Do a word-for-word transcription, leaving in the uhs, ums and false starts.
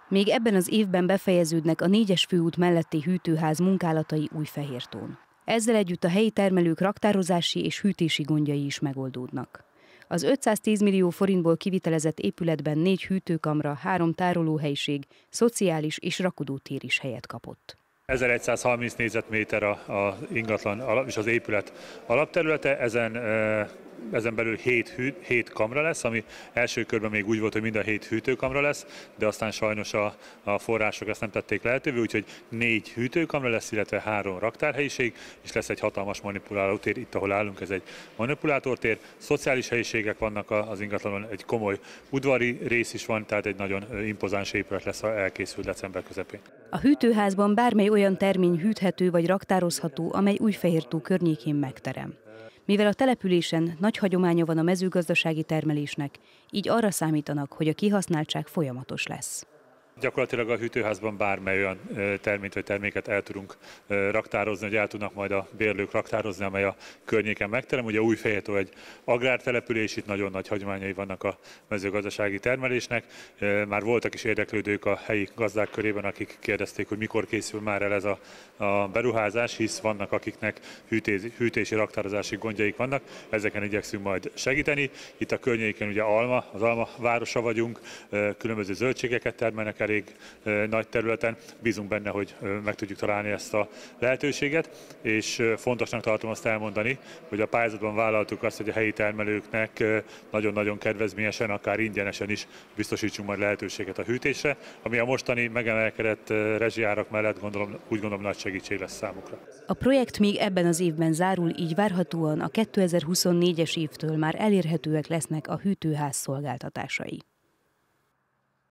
Még ebben az évben befejeződnek a négyes főút melletti hűtőház munkálatai Újfehértón. Ezzel együtt a helyi termelők raktározási és hűtési gondjai is megoldódnak. Az ötszáztíz millió forintból kivitelezett épületben négy hűtőkamra, három tárolóhelység, szociális és rakodótér is helyet kapott. ezeregyszázharminc négyzetméter az ingatlan és az épület alapterülete, ezen, ezen belül hét kamra lesz, ami első körben még úgy volt, hogy mind a hét hűtőkamra lesz, de aztán sajnos a, a források ezt nem tették lehetővé, úgyhogy négy hűtőkamra lesz, illetve három raktárhelyiség, és lesz egy hatalmas manipulálótér, itt ahol állunk, ez egy manipulátortér, szociális helyiségek vannak az ingatlanon, egy komoly udvari rész is van, tehát egy nagyon impozáns épület lesz, ha elkészül december közepén. A hűtőházban bármely olyan termény hűthető vagy raktározható, amely Újfehértó környékén megterem. Mivel a településen nagy hagyománya van a mezőgazdasági termelésnek, így arra számítanak, hogy a kihasználtság folyamatos lesz. Gyakorlatilag a hűtőházban bármely olyan terményt vagy terméket el tudunk raktározni, hogy el tudnak majd a bérlők raktározni, amely a környéken megterem. Ugye Újfehértó egy agrártelepülés, itt nagyon nagy hagyományai vannak a mezőgazdasági termelésnek. Már voltak is érdeklődők a helyi gazdák körében, akik kérdezték, hogy mikor készül már el ez a, a beruházás, hisz vannak, akiknek hűtési, hűtési raktározási gondjaik vannak. Ezeken igyekszünk majd segíteni. Itt a környéken ugye Alma, az Alma városa vagyunk, különböző zöldségeket termelnek elég nagy területen. Bízunk benne, hogy meg tudjuk találni ezt a lehetőséget, és fontosnak tartom azt elmondani, hogy a pályázatban vállaltuk azt, hogy a helyi termelőknek nagyon-nagyon kedvezményesen, akár ingyenesen is biztosítsunk majd lehetőséget a hűtésre, ami a mostani megemelkedett rezsijárak mellett gondolom, úgy gondolom nagy segítség lesz számukra. A projekt még ebben az évben zárul, így várhatóan a kétezer-huszonnégyes évtől már elérhetőek lesznek a hűtőház szolgáltatásai.